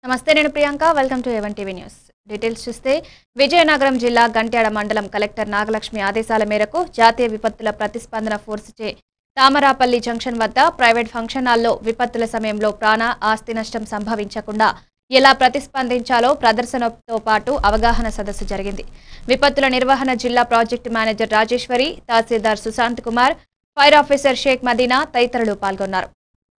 నమస్తే, నేను Priyanka. Welcome to A one TV news. Details చూస్తే విజయనగరం జిల్లా గంట్యాడ మండలం కలెక్టర్ నాగలక్ష్మి ఆదేశాల మేరకు జాతీయ విపత్తుల ప్రతిస్పందన ఫోర్సుచే తామరాపల్లి జంక్షన్ వద్ద ప్రైవేట్ ఫంక్షన్ హాల్లో విపత్తుల సమయంలో ప్రాణ ఆస్తి నష్టం సంభవించకుండా ఎలా ప్రతిస్పందించాలో ప్రదర్శనతో పాటు అవగాహన సదస్సు జరిగింది. విపత్తుల నిర్వహణ జిల్లా project manager Rajeshwari, tahsildar Sushant Kumar, fire officer Sheikh Madina తదితరులు పాల్గొన్నారు.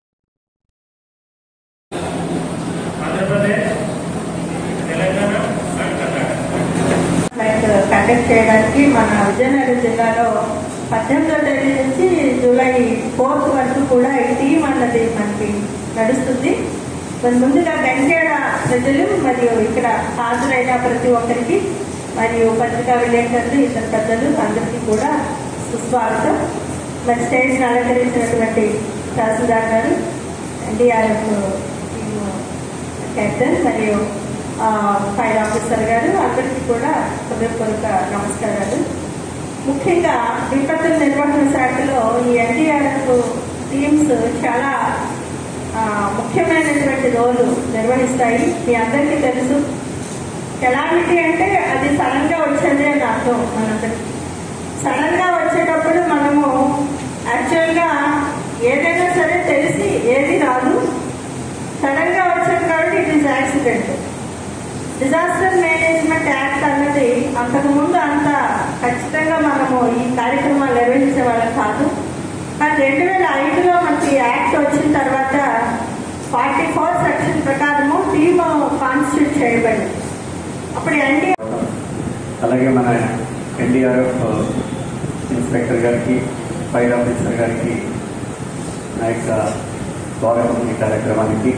కండక్ట్ చేయడానికి మన విజయనగరం జిల్లాలో 18వ తేదీ నుంచి జూలై 4th వరకు కూడా ఈ టీం అన్నది మనకి నడుస్తుంది. ముందుగా గంట్యాడ ప్రజలు మరియు ఇక్కడ హాజరైన ప్రతి ఒక్కరికి మరియు పత్రికా విలేకరులు, ఇతర పెద్దలు అందరికీ కూడా సుస్వాగతం. మరి స్టేజ్ని అలంకరించినటువంటి తహసీల్దార్ గారు, ఎన్డీఆర్ఎఫ్ కెప్టెన్ మరియు ఫైర్ ఆఫీసర్ గారు అందరికీ కూడా హృదయపూర్వక నమస్కారాలు. ముఖ్యంగా విపత్తుల నిర్వహణ శాఖలో ఈ ఎన్డీఆర్ఎఫ్ టీమ్స్ చాలా ముఖ్యమైనటువంటి రోలు నిర్వహిస్తాయి. మీ అందరికీ తెలుసు, కెలామిటీ అంటే అది సడన్ గా వచ్చేది అని అర్థం. మనందరికీ సడన్ గా వచ్చేటప్పుడు మనము యాక్చువల్గా ఏదైనా సరే తెలిసి ఏది రాదు, సడన్ గా వచ్చేది కాబట్టి it is accident. Disaster management act అన్నది అంతకుముందు అంత ఖచ్చితంగా మనము ఈ కార్యక్రమాలు నిర్వహించే వాళ్ళం కాదు. కానీ 2005లో మనకి యాక్ట్ వచ్చిన తర్వాత 44 సెక్షన్ ప్రకారము టీమ్ కాన్స్టిట్యూట్ చేయబడింది. అప్పుడు అలాగే మన ఎన్డీఆర్ఎఫ్ ఇన్స్పెక్టర్ గారికి, ఫైర్ ఆఫీసర్ గారికి నా యొక్క స్వాగతం ఈ కార్యక్రమానికి.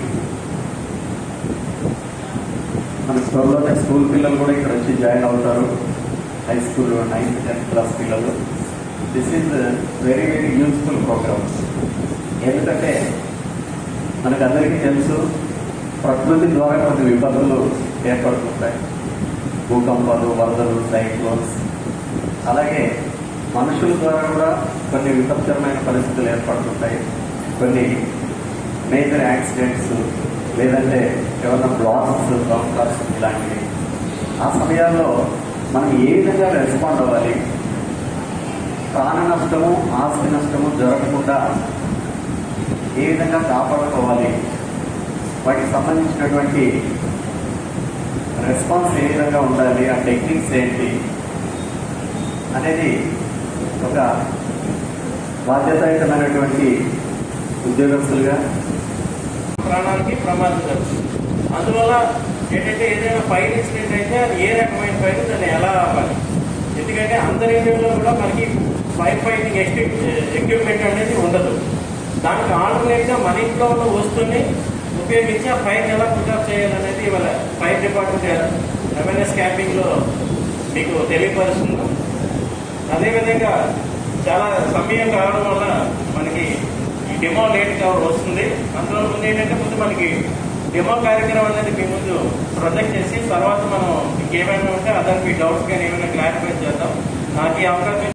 మన త్వరలోనే స్కూల్ పిల్లలు కూడా ఇక్కడ వచ్చి జాయిన్ అవుతారు. High school 9th 10th class పిల్లలు. This is very very useful program. ఎందుకంటే మనకందరికీ తెలుసు, ప్రకృతి ద్వారా కొన్ని విపత్తులు ఏర్పడుతుంటాయి. భూకంపాలు, వరదలు, సైక్లోన్స్. అలాగే మనుషుల ద్వారా కూడా కొన్ని విపత్కరమైన పరిస్థితులు ఏర్పడుతుంటాయి. కొన్ని మేజర్ యాక్సిడెంట్స్, లేదంటే ఏమన్నా బ్లాక్స్, బ్లాక్స్ ఇలాంటివి. ఆ సమయాల్లో మనం ఏ విధంగా రెస్పాండ్ అవ్వాలి, ప్రాణ నష్టము, ఆస్తి నష్టము జరగకుండా ఏ విధంగా కాపాడుకోవాలి, వాటికి సంబంధించినటువంటి రెస్పాన్స్ ఏ విధంగా ఉండాలి, ఆ టెక్నిక్స్ ఏంటి అనేది ఒక బాధ్యతాయుతమైనటువంటి ఉద్యోగస్తులుగా ప్రాణానికి ప్రమాదం జరుగుతుంది. అందువల్ల ఏంటంటే ఏదైనా ఫైర్ ఇన్సిడెంట్ అయితే అది ఏ రకమైన ఫైర్, దాన్ని ఎలా ఆపాలి. ఎందుకంటే అందరి ఏరియాలో కూడా మనకి ఫైర్ ఫైటింగ్ ఎక్విప్మెంట్ అనేది ఉండదు. దానికి ఆల్టర్నేట్గా మన ఇంట్లో ఉన్న వస్తువుని ఉపయోగించి ఆ ఫైర్ ఎలా పుట్అప్ చేయాలనేది ఇవాళ ఫైర్ డిపార్ట్మెంట్ అవేర్నెస్ క్యాంపింగ్లో మీకు తెలియపరుస్తున్నాం. అదేవిధంగా చాలా సమయం కావడం వల్ల మనకి ఈ డెమో లేట్గా వస్తుంది. అందులో ముందు ఏంటంటే ముందు మనకి డెమో కార్యక్రమం అనేది మీ ముందు ప్రొజెక్ట్ చేసి తర్వాత మనం ఇంకేమైనా ఉంటే అదర్ మీ డౌట్స్ కానీ ఏమైనా క్లారిఫై చేద్దాం. నాకు ఈ అవకాశం